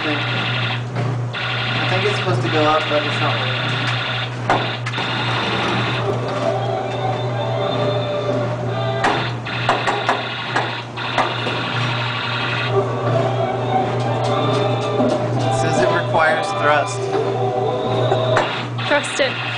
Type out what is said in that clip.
something. I think it's supposed to go up, but it's not working. It says it requires thrust. Thrust it.